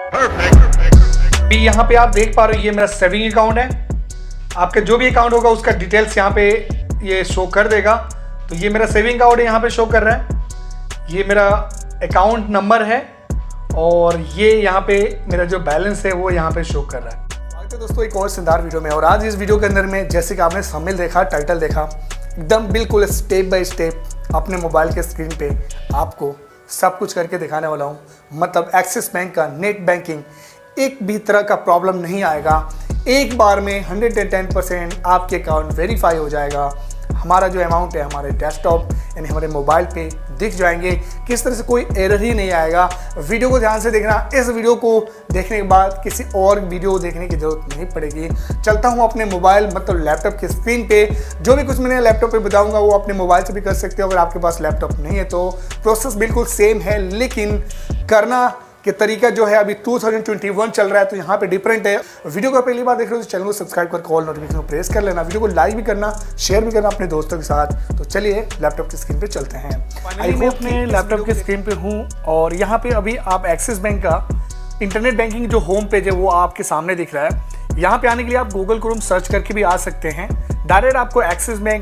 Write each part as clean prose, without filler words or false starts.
अभी यहाँ पे आप देख पा रहे हो ये मेरा सेविंग अकाउंट है। आपका जो भी अकाउंट होगा उसका डिटेल्स यहाँ पे ये शो कर देगा। तो ये मेरा सेविंग अकाउंट यहाँ पे शो कर रहा है, ये मेरा अकाउंट नंबर है और ये यहाँ पे मेरा जो बैलेंस है वो यहाँ पे शो कर रहा है। तो दोस्तों एक और शानदार वीडियो में, और आज इस वीडियो के अंदर में जैसे कि आपने थंबनेल देखा, टाइटल देखा, एकदम बिल्कुल स्टेप बाय स्टेप अपने मोबाइल के स्क्रीन पे आपको सब कुछ करके दिखाने वाला हूँ। मतलब एक्सिस बैंक का नेट बैंकिंग एक भी तरह का प्रॉब्लम नहीं आएगा, एक बार में 110% आपके अकाउंट वेरीफाई हो जाएगा। हमारा जो अमाउंट है हमारे डेस्कटॉप यानी हमारे मोबाइल पे दिख जाएंगे, किस तरह से कोई एरर ही नहीं आएगा। वीडियो को ध्यान से देखना, इस वीडियो को देखने के बाद किसी और वीडियो देखने की ज़रूरत नहीं पड़ेगी। चलता हूँ अपने मोबाइल मतलब लैपटॉप की स्क्रीन पे, जो भी कुछ मैंने लैपटॉप पे बताऊँगा वो अपने मोबाइल से भी कर सकते हो। अगर आपके पास लैपटॉप नहीं है तो प्रोसेस बिल्कुल सेम है, लेकिन करना कि तरीका जो है अभी 2021 चल रहा है तो यहाँ पे डिफरेंट है। वीडियो को पहली बार देख रहे हो तो चैनल को सब्सक्राइब करके ऑल नोटिफिकेशन प्रेस कर लेना, वीडियो को लाइक भी करना, शेयर भी करना अपने दोस्तों के साथ। तो चलिए लैपटॉप की स्क्रीन पे चलते हैं। मैं अपने लैपटॉप की स्क्रीन पे हूँ और यहाँ पे अभी आप एक्सिस बैंक का इंटरनेट बैंकिंग जो होम पेज है वो आपके सामने दिख रहा है। यहाँ पे आने के लिए आप गूगल क्रोम सर्च करके भी आ सकते हैं। डायरेक्ट आपको एक्सिस बैंक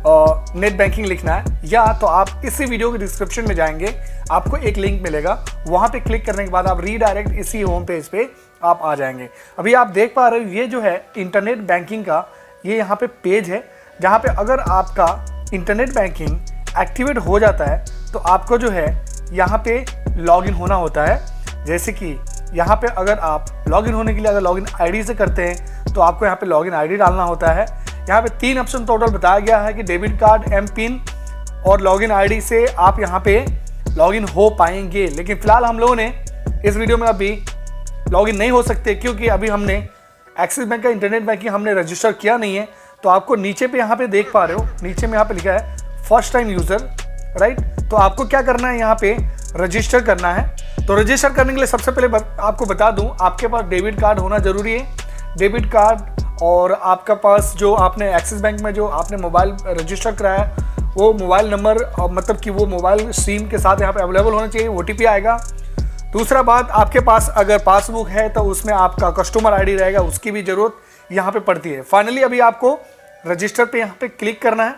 नेट बैंकिंग लिखना है, या तो आप इसी वीडियो के डिस्क्रिप्शन में जाएंगे, आपको एक लिंक मिलेगा, वहां पे क्लिक करने के बाद आप रीडायरेक्ट इसी होम पेज पे आप आ जाएंगे। अभी आप देख पा रहे हो ये जो है इंटरनेट बैंकिंग का ये यहाँ पे पेज है, जहाँ पे अगर आपका इंटरनेट बैंकिंग एक्टिवेट हो जाता है तो आपको जो है यहाँ पे लॉगिन होना होता है। जैसे कि यहाँ पे अगर आप लॉगिन होने के लिए अगर लॉगिन आईडी से करते हैं तो आपको यहाँ पे लॉगिन आईडी डालना होता है। यहाँ पे 3 ऑप्शन टोटल बताया गया है कि डेबिट कार्ड, एम पिन और लॉगिन आईडी से आप यहाँ पे लॉगिन हो पाएंगे। लेकिन फिलहाल हम लोगों ने इस वीडियो में अभी लॉगिन नहीं हो सकते, क्योंकि अभी हमने एक्सिस बैंक का इंटरनेट बैंकिंग हमने रजिस्टर किया नहीं है। तो आपको नीचे पे यहाँ पे देख पा रहे हो, नीचे में यहाँ पे लिखा है फर्स्ट टाइम यूज़र, राइट। तो आपको क्या करना है, यहाँ पे रजिस्टर करना है। तो रजिस्टर करने के लिए सबसे पहले आपको बता दूँ, आपके पास डेबिट कार्ड होना ज़रूरी है। डेबिट कार्ड और आपका पास जो आपने एक्सिस बैंक में जो आपने मोबाइल रजिस्टर कराया है वो मोबाइल नंबर मतलब कि वो मोबाइल सिम के साथ यहाँ पे अवेलेबल होना चाहिए, OTP आएगा। दूसरा बात, आपके पास अगर पासबुक है तो उसमें आपका कस्टमर आईडी रहेगा, उसकी भी ज़रूरत यहाँ पे पड़ती है। फाइनली अभी आपको रजिस्टर पे यहाँ पे क्लिक करना है।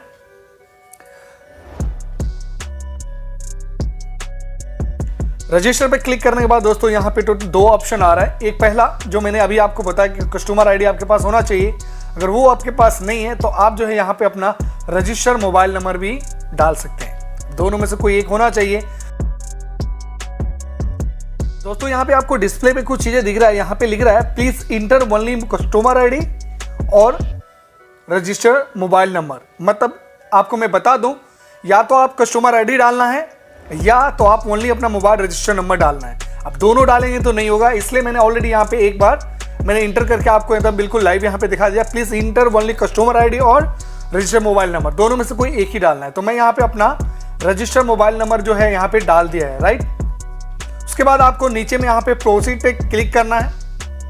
रजिस्टर पे क्लिक करने के बाद दोस्तों यहाँ पे टोटल 2 ऑप्शन आ रहा है। एक पहला जो मैंने अभी आपको बताया कि कस्टमर आईडी आपके पास होना चाहिए, अगर वो आपके पास नहीं है तो आप जो है यहाँ पे अपना रजिस्टर मोबाइल नंबर भी डाल सकते हैं। दोनों में से कोई एक होना चाहिए। दोस्तों यहाँ पे आपको डिस्प्ले पे कुछ चीजें दिख रहा है, यहाँ पे लिख रहा है please enter only customer ID और रजिस्टर मोबाइल नंबर। मतलब आपको मैं बता दूं, या तो आप कस्टमर आईडी डालना है या तो आप ओनली अपना मोबाइल रजिस्टर नंबर डालना है। अब दोनों डालेंगे तो नहीं होगा, इसलिए मैंने ऑलरेडी यहाँ पे एक बार मैंने इंटर करके आपको एकदम बिल्कुल लाइव यहाँ पे दिखा दिया। Please enter only customer ID और रजिस्टर मोबाइल नंबर, दोनों में से कोई एक ही डालना है। तो मैं यहाँ पे अपना रजिस्टर मोबाइल नंबर जो है यहाँ पे डाल दिया है, राइट। उसके बाद आपको नीचे में यहाँ पे प्रोसीड पे क्लिक करना है,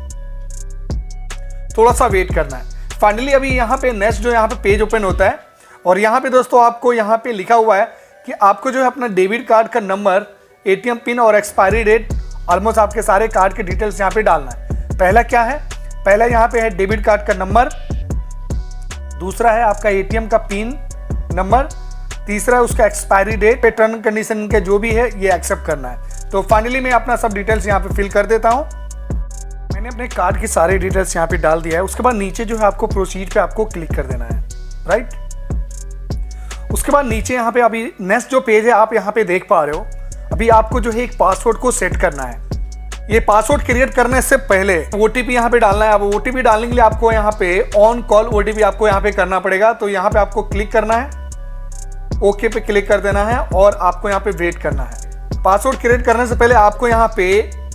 थोड़ा सा वेट करना है। फाइनली अभी यहाँ पे नेक्स्ट जो यहाँ पे पेज ओपन होता है और यहाँ पे दोस्तों आपको यहाँ पे लिखा हुआ है कि आपको जो है अपना डेबिट कार्ड का नंबर, ATM पिन और एक्सपायरी डेट, ऑलमोस्ट आपके सारे कार्ड के डिटेल्स यहाँ पे डालना है। पहला क्या है, पहला यहाँ पे है डेबिट कार्ड का नंबर, दूसरा है आपका ATM का पिन नंबर, तीसरा है उसका एक्सपायरी डेट, टर्म कंडीशन के जो भी है ये एक्सेप्ट करना है। तो फाइनली मैं अपना सब डिटेल्स यहाँ पे फिल कर देता हूँ। मैंने अपने कार्ड की सारे डिटेल्स यहाँ पे डाल दिया है। उसके बाद नीचे जो है आपको प्रोसीड पे आपको क्लिक कर देना है, राइट। उसके बाद नीचे यहाँ पे अभी नेक्स्ट जो पेज है आप यहाँ पे देख पा रहे हो, अभी आपको जो है एक पासवर्ड को सेट करना है। ये पासवर्ड क्रिएट करने से पहले OTP यहाँ पे डालना है। अब OTP डालने के लिए आपको यहाँ पे ऑन कॉल OTP आपको यहाँ पे करना पड़ेगा। तो यहाँ पे आपको क्लिक करना है, ओके पे क्लिक कर देना है और आपको यहाँ पे वेट करना है। पासवर्ड क्रिएट करने से पहले आपको यहाँ पे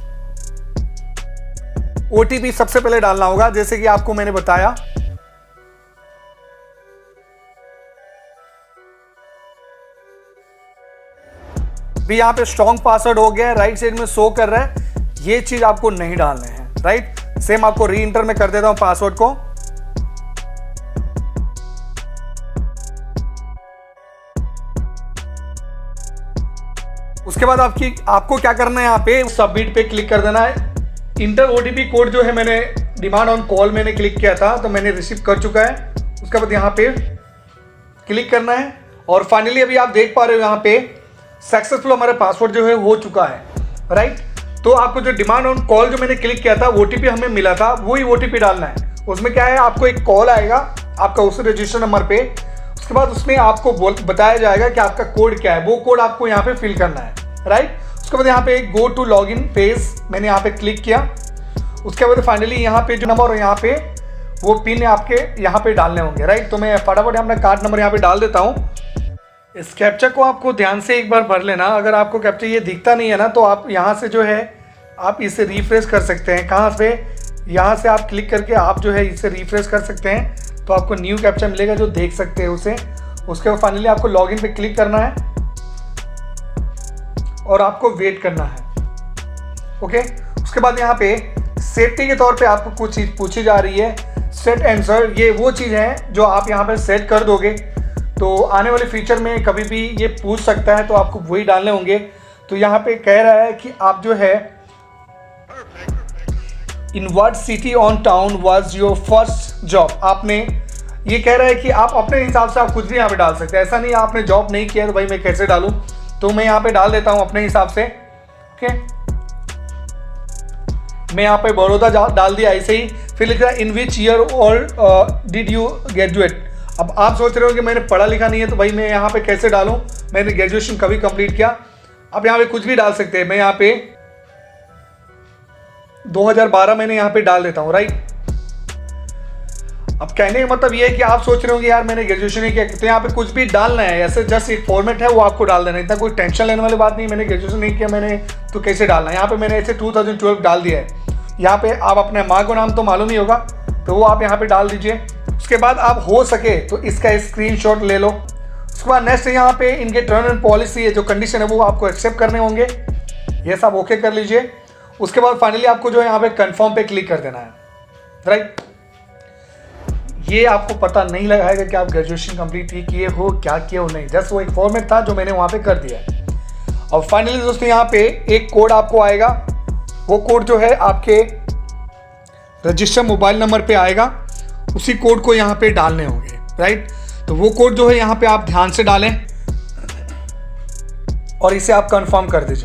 OTP सबसे पहले डालना होगा, जैसे कि आपको मैंने बताया। भी यहाँ पे स्ट्रॉन्ग पासवर्ड हो गया, राइट साइड में शो कर रहा है, ये चीज आपको नहीं डालने हैं, राइट। सेम आपको री इंटर में कर देता हूं पासवर्ड को। उसके बाद आपको क्या करना है, यहाँ पे सबमिट पे क्लिक कर देना है। इंटर OTP कोड जो है मैंने डिमांड ऑन कॉल मैंने क्लिक किया था तो मैंने रिसीव कर चुका है। उसके बाद यहाँ पे क्लिक करना है और फाइनली अभी आप देख पा रहे हो यहाँ पे सक्सेसफुल हमारा पासवर्ड जो है हो चुका है, राइट। तो आपको जो डिमांड ऑन कॉल जो मैंने क्लिक किया था OTP हमें मिला था, वही OTP डालना है। उसमें क्या है, आपको एक कॉल आएगा आपका उस रजिस्टर नंबर पे, उसके बाद उसमें आपको बताया जाएगा कि आपका कोड क्या है, वो कोड आपको यहाँ पे फिल करना है, राइट। उसके बाद यहाँ पे गो टू लॉगिन पेज मैंने यहाँ पे क्लिक किया। उसके बाद फाइनली यहाँ पे जो नंबर और यहाँ पे वो पिन आपके यहाँ पे डालने होंगे, राइट। तो मैं फटाफट अपना कार्ड नंबर यहाँ पे डाल देता हूँ। इस कैप्चा को आपको ध्यान से एक बार भर लेना। अगर आपको कैप्चा ये दिखता नहीं है ना तो आप यहाँ से जो है आप इसे रिफ्रेश कर सकते हैं। कहाँ से, यहाँ से आप क्लिक करके आप जो है इसे रिफ्रेश कर सकते हैं तो आपको न्यू कैप्चा मिलेगा जो देख सकते हैं उसे। उसके बाद फाइनली आपको लॉगिन पे क्लिक करना है और आपको वेट करना है, ओके। उसके बाद यहाँ पे सेफ्टी के तौर पे आपको कुछ चीज़ पूछी जा रही है, सेट आंसर। ये वो चीज़ है जो आप यहाँ पे सेट कर दोगे तो आने वाले फ्यूचर में कभी भी ये पूछ सकता है तो आपको वही डालने होंगे। तो यहाँ पे कह रहा है कि आप जो है in what city on town was your first job. आपने ये कह रहा है कि आप अपने हिसाब से आप कुछ भी यहाँ पे डाल सकते हैं। ऐसा नहीं आपने जॉब नहीं किया तो भाई मैं कैसे डालूँ, तो मैं यहाँ पे डाल देता हूँ अपने हिसाब से, ओके। मैं यहाँ पे बड़ौदा डाल दिया ऐसे ही। फिर लिख रहा है in which year old did you graduate. अब आप सोच रहे हो कि मैंने पढ़ा लिखा नहीं है तो भाई मैं यहाँ पे कैसे डालूँ, मैंने ग्रेजुएशन कभी कंप्लीट किया। अब यहाँ पे कुछ भी डाल सकते हैं। मैं यहाँ पे 2012 मैंने यहाँ पे डाल देता हूँ, राइट। अब कहने का मतलब ये है कि आप सोच रहे हो कि यार मैंने ग्रेजुएशन नहीं किया, तो यहाँ पे कुछ भी डालना है। ऐसे जस्ट एक फॉर्मेट है वो आपको डाल देना है, इतना कोई टेंशन लेने वाली बात नहीं। मैंने ग्रेजुएशन नहीं किया मैंने तो कैसे डालना है। यहाँ पे मैंने ऐसे 2012 डाल दिया है। यहाँ पे आप अपने माँ को नाम तो मालूम ही होगा तो वो आप यहाँ पे डाल दीजिए। उसके बाद आप हो सके तो इसका स्क्रीनशॉट ले लो। उसके बाद नेक्स्ट यहाँ पे इनके टर्म एंड पॉलिसी है जो कंडीशन है वो आपको एक्सेप्ट करने होंगे, ये सब ओके कर लीजिए। उसके बाद फाइनली आपको जो है यहाँ पे कंफर्म पे क्लिक कर देना है, राइट। ये आपको पता नहीं लगाएगा कि आप ग्रेजुएशन कंप्लीट ही किए हो क्या किए हो नहीं, जस्ट वो एक फॉर्मेट था जो मैंने वहाँ पे कर दिया है। और फाइनली दोस्तों यहाँ पे एक कोड आपको आएगा, वो कोड जो है आपके रजिस्टर मोबाइल नंबर पे आएगा, उसी कोड को यहाँ पे डालने होंगे, राइट। तो वो कोड जो है यहाँ पे आप ध्यान से डालें और इसे आप कंफर्म कर दीजिए।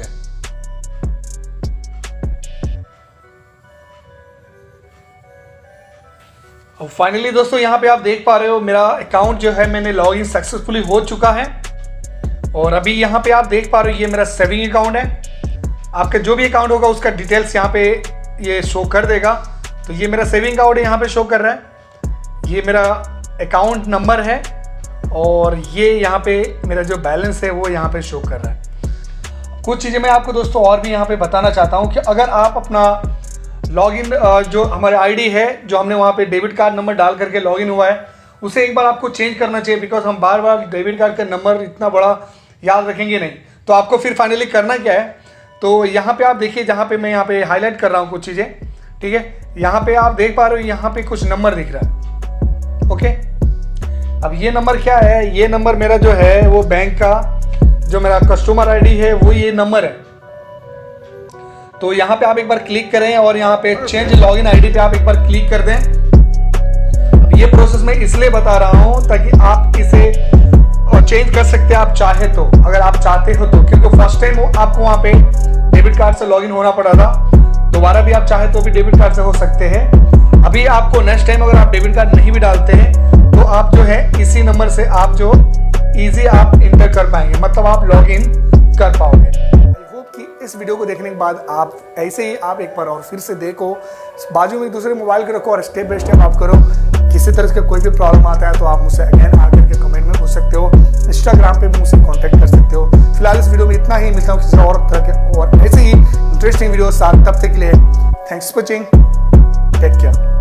और फाइनली दोस्तों यहाँ पे आप देख पा रहे हो मेरा अकाउंट जो है मैंने लॉगिन सक्सेसफुली हो चुका है। और अभी यहाँ पे आप देख पा रहे हो ये मेरा सेविंग अकाउंट है। आपका जो भी अकाउंट होगा उसका डिटेल्स यहाँ पे ये शो कर देगा। तो ये मेरा सेविंग अकाउंट यहाँ पे शो कर रहा है, ये मेरा अकाउंट नंबर है और ये यहाँ पे मेरा जो बैलेंस है वो यहाँ पे शो कर रहा है। कुछ चीज़ें मैं आपको दोस्तों और भी यहाँ पे बताना चाहता हूँ कि अगर आप अपना लॉगिन जो हमारे आईडी है जो हमने वहाँ पे डेबिट कार्ड नंबर डाल करके लॉगिन हुआ है उसे एक बार आपको चेंज करना चाहिए, बिकॉज हम बार बार डेबिट कार्ड का नंबर इतना बड़ा याद रखेंगे नहीं। तो आपको फिर फाइनली करना क्या है, तो यहाँ पे आप देखिए जहाँ पे मैं यहाँ पे हाईलाइट कर रहा हूँ कुछ चीज़ें, ठीक है। यहाँ पे आप देख पा रहे हो यहाँ पे कुछ नंबर दिख रहा है, ओके। अब ये नंबर क्या है, ये नंबर मेरा जो है वो बैंक का जो मेरा कस्टमर आईडी है वो ये नंबर है। तो यहाँ पे आप एक बार क्लिक करें और यहाँ पे चेंज लॉगिन आईडी पे आप एक बार क्लिक कर दें। अब ये प्रोसेस मैं इसलिए बता रहा हूँ ताकि आप इसे और चेंज कर सकते हैं आप चाहे तो, अगर आप चाहते हो तो, क्योंकि फर्स्ट टाइम आपको वहाँ पे डेबिट कार्ड से लॉगिन होना पड़ा था, दोबारा भी आप चाहे तो भी डेबिट कार्ड से हो सकते हैं। अभी आपको नेक्स्ट टाइम अगर आप डेबिट कार्ड नहीं भी डालते हैं तो आप जो है इसी नंबर से आप जो इजी आप इंटर कर पाएंगे, मतलब आप लॉगिन कर पाओगे। आई होप कि इस वीडियो को देखने के बाद आप ऐसे ही आप एक बार और फिर से देखो, बाजू में दूसरे मोबाइल को रखो और स्टेप बाय स्टेप आप करो। किसी तरह का कोई भी प्रॉब्लम आता है तो आप मुझसे अगेन आकर के कमेंट में पूछ सकते हो, इंस्टाग्राम पे भी मुझसे कांटेक्ट कर सकते हो। फिलहाल इस वीडियो में इतना ही, मिलता हूँ किसी और तरह के और ऐसे ही इंटरेस्टिंग वीडियो साथ। तब तक के लिए thanks for watching, take care.